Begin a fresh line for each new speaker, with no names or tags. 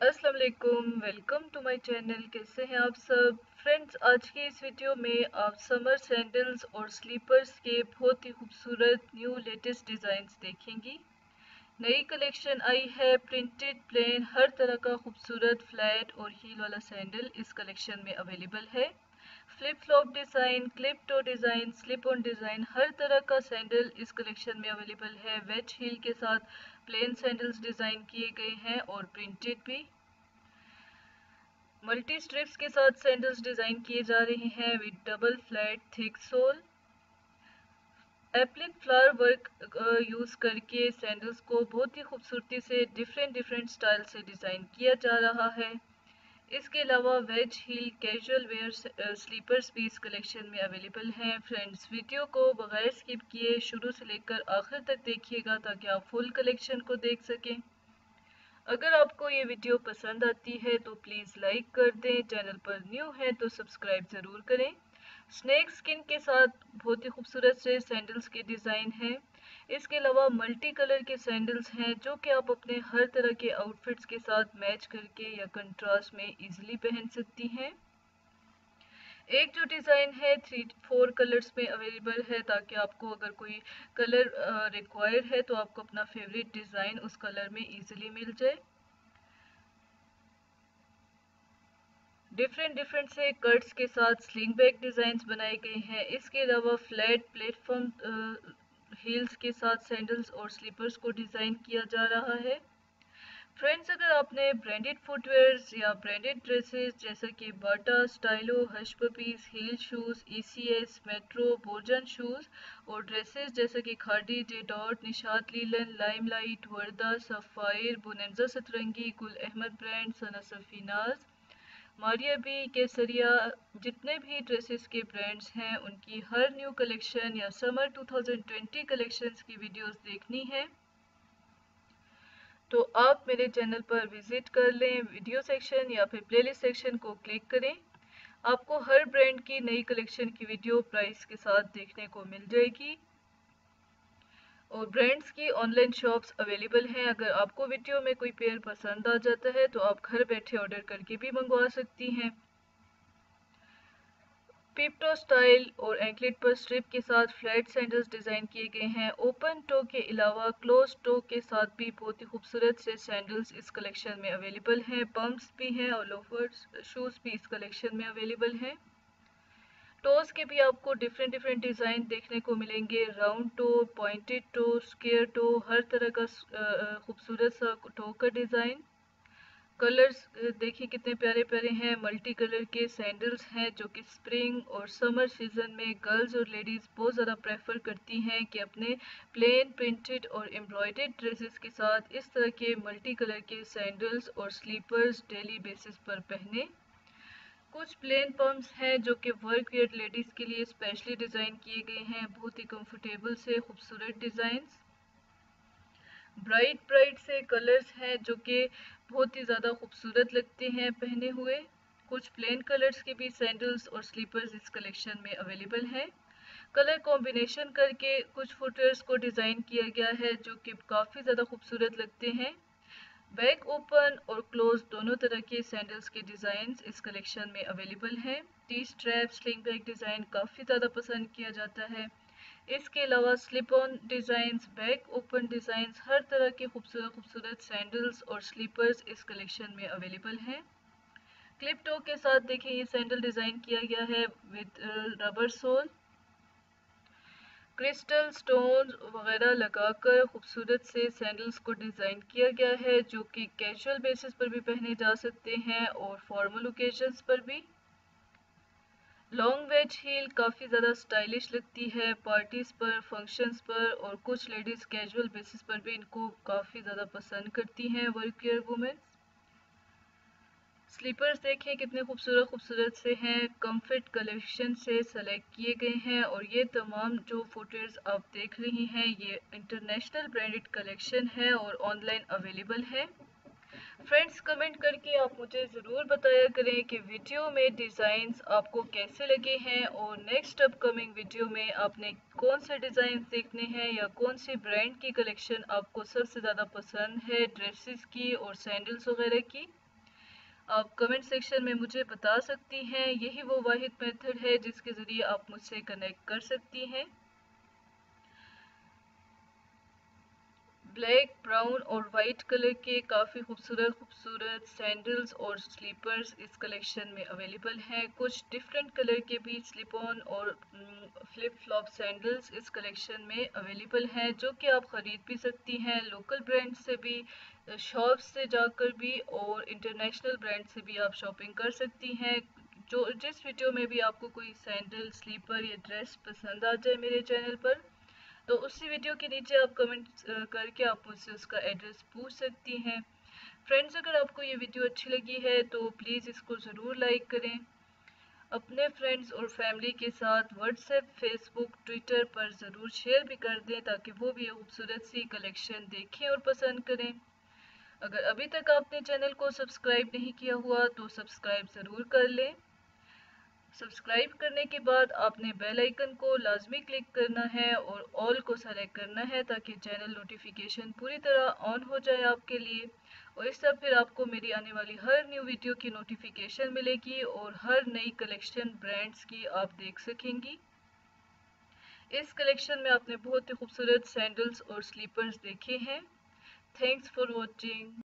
अस्सलाम वालेकुम, welcome to my channel. कैसे हैं आप सब फ्रेंड्स? आज की इस वीडियो में आप समर सैंडल्स और स्लीपर्स के बहुत ही खूबसूरत न्यू लेटेस्ट डिज़ाइंस देखेंगी। नई कलेक्शन आई है, प्रिंटेड प्लेन हर तरह का खूबसूरत फ्लैट और हील वाला सैंडल इस कलेक्शन में अवेलेबल है। Flip flop design, clip toe design, slip on design, हर तरह का सैंडल इस कलेक्शन में अवेलेबल है। वेज हील के साथ प्लेन सैंडल्स डिज़ाइन किए गए हैं और प्रिंटेड भी। मल्टी स्ट्रिप्स के साथ सैंडल्स डिजाइन किए जा रहे हैं with double flat thick sole. Applique flower work use करके सैंडल्स को बहुत ही खूबसूरती से डिफरेंट स्टाइल से डिजाइन किया जा रहा है। इसके अलावा wedge heel casual wear slippers भी इस कलेक्शन में अवेलेबल हैं। फ्रेंड्स, वीडियो को बगैर स्किप किए शुरू से लेकर आखिर तक देखिएगा ताकि आप फुल कलेक्शन को देख सकें। अगर आपको ये वीडियो पसंद आती है तो प्लीज़ लाइक कर दें, चैनल पर न्यू है तो सब्सक्राइब ज़रूर करें। स्नेक स्किन के साथ बहुत ही खूबसूरत से सैंडल्स के डिज़ाइन हैं। इसके अलावा मल्टी कलर के सैंडल्स हैं जो कि आप अपने हर तरह के आउटफिट्स के साथ मैच करके या कंट्रास्ट में इजीली पहन सकती हैं। एक जो डिज़ाइन है 3-4 कलर्स में अवेलेबल है ताकि आपको अगर कोई कलर रिक्वायर है तो आपको अपना फेवरेट डिज़ाइन उस कलर में इजीली मिल जाए। डिफरेंट से कट्स के साथ स्लिंग बैक डिज़ाइंस बनाए गए हैं। इसके अलावा फ्लैट प्लेटफॉर्म हील्स के साथ सैंडल्स और स्लीपर्स को डिज़ाइन किया जा रहा है। फ्रेंड्स, अगर आपने ब्रांडेड फुटवेयर्स या ब्रांडेड ड्रेसेस जैसे कि Bata, Stylo, Hush Puppies, heel shoes, ECS, Metro, Borjan shoes और ड्रेसेस जैसे कि खादी, डेडॉट, Nishat linen, Limelight, Warda, Sapphire, Bonanza Satrangi, Gul Ahmed brand, Sana Safinaz, Maria B, Kesaria, जितने भी ड्रेसेस के ब्रांड्स हैं उनकी हर न्यू कलेक्शन या समर 2020 कलेक्शंस की वीडियोस देखनी है तो आप मेरे चैनल पर विजिट कर लें, वीडियो सेक्शन या फिर प्लेलिस्ट सेक्शन को क्लिक करें। आपको हर ब्रांड की नई कलेक्शन की वीडियो प्राइस के साथ देखने को मिल जाएगी और ब्रांड्स की ऑनलाइन शॉप्स अवेलेबल हैं। अगर आपको वीडियो में कोई पेयर पसंद आ जाता है तो आप घर बैठे ऑर्डर करके भी मंगवा सकती हैं। पिपटो स्टाइल और एंकलेट पर स्ट्रिप के साथ फ्लैट सैंडल्स डिज़ाइन किए गए हैं। ओपन टो के अलावा क्लोज टो के साथ भी बहुत ही खूबसूरत से सैंडल्स इस कलेक्शन में अवेलेबल हैं। पम्प्स भी हैं और लोफर्स शूज़ भी इस कलेक्शन में अवेलेबल हैं। टोज के भी आपको डिफरेंट डिज़ाइन देखने को मिलेंगे। Round toe, pointed toe, square toe, हर तरह का खूबसूरत सा टो का डिज़ाइन। कलर्स देखिए कितने प्यारे प्यारे हैं। मल्टी कलर के सैंडल्स हैं जो कि स्प्रिंग और समर सीजन में गर्ल्स और लेडीज़ बहुत ज़्यादा प्रेफर करती हैं कि अपने प्लेन प्रिंटेड और एम्ब्रॉयडर्ड ड्रेसेस के साथ इस तरह के मल्टी कलर के सैंडल्स और स्लीपर्स डेली बेसिस पर पहने। कुछ प्लेन पम्प्स हैं जो कि वर्क वेयर लेडीज़ के लिए स्पेशली डिज़ाइन किए गए हैं। बहुत ही कंफर्टेबल से खूबसूरत डिज़ाइंस, ब्राइट से कलर्स हैं जो कि बहुत ही ज़्यादा खूबसूरत लगते हैं पहने हुए। कुछ प्लेन कलर्स के भी सैंडल्स और स्लीपर्स इस कलेक्शन में अवेलेबल हैं। कलर कॉम्बिनेशन करके कुछ फुटवेयर्स को डिज़ाइन किया गया है जो कि काफ़ी ज़्यादा खूबसूरत लगते हैं। बैक ओपन और क्लोज दोनों तरह के सैंडल्स के डिज़ाइंस इस कलेक्शन में अवेलेबल हैं। T strap sling back design काफ़ी ज़्यादा पसंद किया जाता है। इसके अलावा slip on designs, back open designs, हर तरह के खूबसूरत सैंडल्स और स्लीपर्स इस कलेक्शन में अवेलेबल हैं। क्लिप टो के साथ देखें ये सैंडल डिज़ाइन किया गया है with rubber sole. Crystal stone वगैरह लगाकर खूबसूरत से सैंडल्स को डिज़ाइन किया गया है जो कि कैजुअल बेसिस पर भी पहने जा सकते हैं और फॉर्मल ओकेजन्स पर भी। लॉन्ग वेज हील काफ़ी ज़्यादा स्टाइलिश लगती है पार्टीज़ पर, फंक्शंस पर, और कुछ लेडीज़ कैजुअल बेसिस पर भी इनको काफ़ी ज़्यादा पसंद करती हैं वर्क वेयर वुमेन। स्लीपर्स देखें कितने खूबसूरत से हैं, कंफर्ट कलेक्शन से सेलेक्ट किए गए हैं और ये तमाम जो फुटवेयर्स आप देख रही हैं ये इंटरनेशनल ब्रांडेड कलेक्शन है और ऑनलाइन अवेलेबल है। फ्रेंड्स, कमेंट करके आप मुझे ज़रूर बताया करें कि वीडियो में डिज़ाइंस आपको कैसे लगे हैं और नेक्स्ट अपकमिंग वीडियो में आपने कौन से डिज़ाइन देखने हैं या कौन सी ब्रांड की कलेक्शन आपको सबसे ज़्यादा पसंद है ड्रेसेस की और सैंडल्स वगैरह की। आप कमेंट सेक्शन में मुझे बता सकती हैं। यही वो वाहिद मेथड है जिसके ज़रिए आप मुझसे कनेक्ट कर सकती हैं। ब्लैक, ब्राउन और वाइट कलर के काफ़ी खूबसूरत सैंडल्स और स्लीपर्स इस कलेक्शन में अवेलेबल हैं। कुछ डिफरेंट कलर के भी स्लिप ऑन और फ्लिप फ्लॉप सैंडल्स इस कलेक्शन में अवेलेबल हैं, जो कि आप ख़रीद भी सकती हैं लोकल ब्रांड से भी, शॉप से जाकर भी, और इंटरनेशनल ब्रांड से भी आप शॉपिंग कर सकती हैं। जो जिस वीडियो में भी आपको कोई सैंडल, स्लीपर या ड्रेस पसंद आ जाए मेरे चैनल पर, तो उसी वीडियो के नीचे आप कमेंट करके आप मुझसे उसका एड्रेस पूछ सकती हैं। फ्रेंड्स, अगर आपको ये वीडियो अच्छी लगी है तो प्लीज़ इसको ज़रूर लाइक करें। अपने फ्रेंड्स और फैमिली के साथ व्हाट्सएप, फेसबुक, ट्विटर पर ज़रूर शेयर भी कर दें ताकि वो भी ये खूबसूरत सी कलेक्शन देखें और पसंद करें। अगर अभी तक आपने चैनल को सब्सक्राइब नहीं किया हुआ तो सब्सक्राइब ज़रूर कर लें। सब्सक्राइब करने के बाद आपने बेल आइकन को लाजमी क्लिक करना है और ऑल को सेलेक्ट करना है ताकि चैनल नोटिफिकेशन पूरी तरह ऑन हो जाए आपके लिए, और इस तरह फिर आपको मेरी आने वाली हर न्यू वीडियो की नोटिफिकेशन मिलेगी और हर नई कलेक्शन ब्रांड्स की आप देख सकेंगी। इस कलेक्शन में आपने बहुत ही खूबसूरत सैंडल्स और स्लीपर्स देखे हैं। Thanks for watching.